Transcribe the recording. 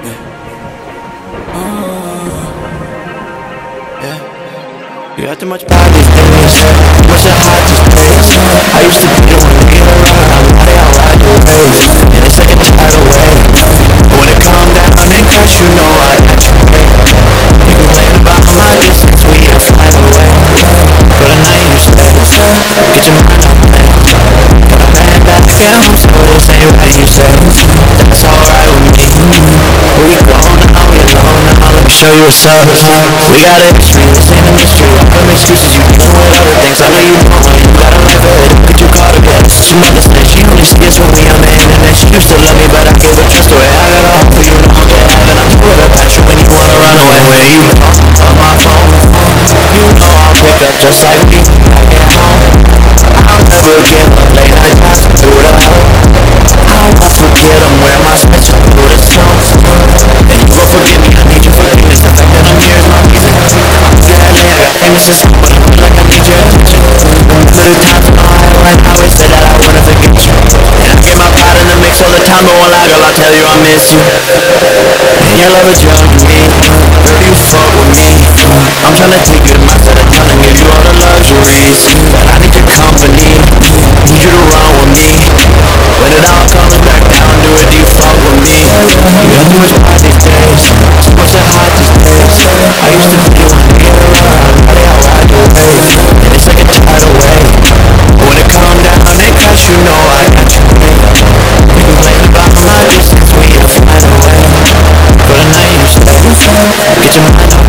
Yeah. You got too much power these days. Too much to hide these days. I used to be the one to get around. I'm not how I do ways. And it's like a tide away. But when it calm down and crash, you know I got you. You complain about my distance, we are flying away. But I know you stay. Get your mind on me. But I'm heading back again, so this ain't what you say. That's alright with me. We grown now, we alone now. Let me show you what's up. We got a history, this ain't a mystery. All them excuses, you dealing with other things. I know you know you got a life ahead. Who could you call to get? She understands, she only sees us when we on the internet. She used to love me, but I gave her trust away. I got a hope for you, no one can have it. I'm with her passion when you wanna run away. Where you on my phone, you know I'll pick up just like me. I get home, I'll never give up. Late night talks through the hell. I won't forget I'm wearing my special through the snow. And you won't forgive me, I need your forgiveness. The fact that I'm here is my reason. I'm sadly, I got famous to stop, but I feel like I need your attention. Remember the times when I always said that I wouldn't forget you. And I get my pride in the mix all the time, but one lie, girl, I'll tell you I miss you. And your love is drugging me, girl, you fuck with me. I'm tryna take you to my side of town and give you all the luxuries. But I need your company, need you to run with me. When it all comes back down to it, do you fuck with me? You got too much pride these days, too much to hide these days. I used to be the one to get around, I'm not how I do ways. And it's like a tide away. But when it calm down and crash, you know I got you. You complain about my distance, we are flying away. But I know you stay. Get your mind on